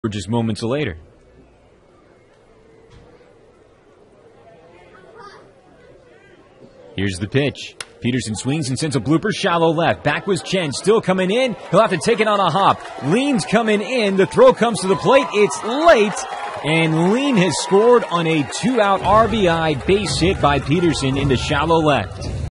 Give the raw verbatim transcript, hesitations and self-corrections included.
just moments later. Here's the pitch. Peterson swings and sends a blooper shallow left. Back was Chen, still coming in. He'll have to take it on a hop. Lean's coming in. The throw comes to the plate. It's late. And Lean has scored on a two-out R B I base hit by Peterson into shallow left.